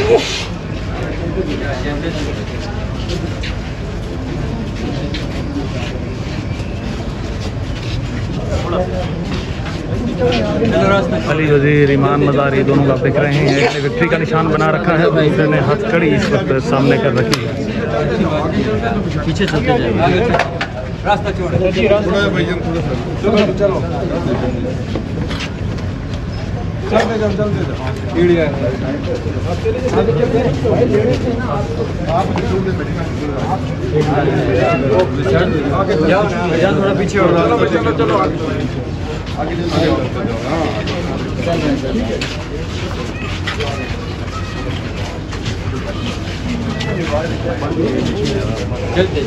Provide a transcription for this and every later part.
अली वजीर, ईमान मज़ार, ये दोनों आप देख रहे हैं। एक ने विक्ट्री का निशान बना रखा है, दूसरे ने हथकड़ी इस वक्त सामने कर रखी है। पीछे चलते जाएंगे, रास्ता छोड़, चलो थोड़ा पीछे हो, चलो चलो आगे चलते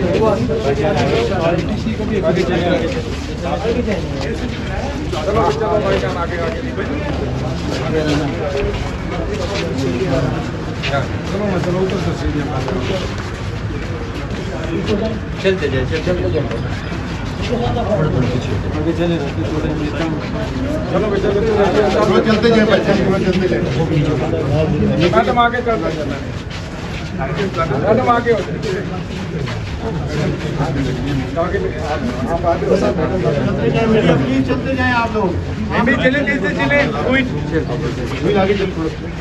चलते जाए आप लोग, चले चले आगे चल,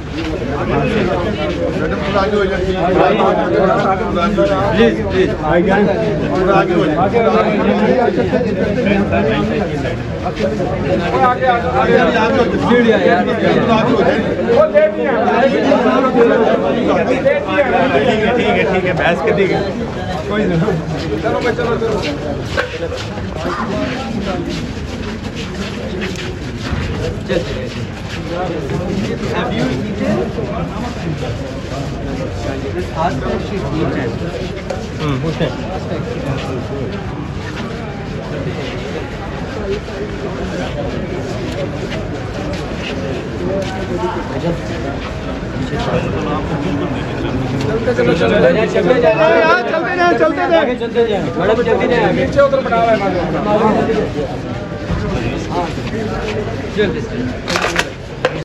मैडम थोड़ा आगे हो जाइए, प्लीज प्लीज आगे हो ठीक है बहस कर दी कोई नहीं, चलो भाई चलो Have you eaten? This husband she's eaten. Okay. चलते जाए मैडम, जल्दी जाए, पीछे उधर पड़ा हुआ है।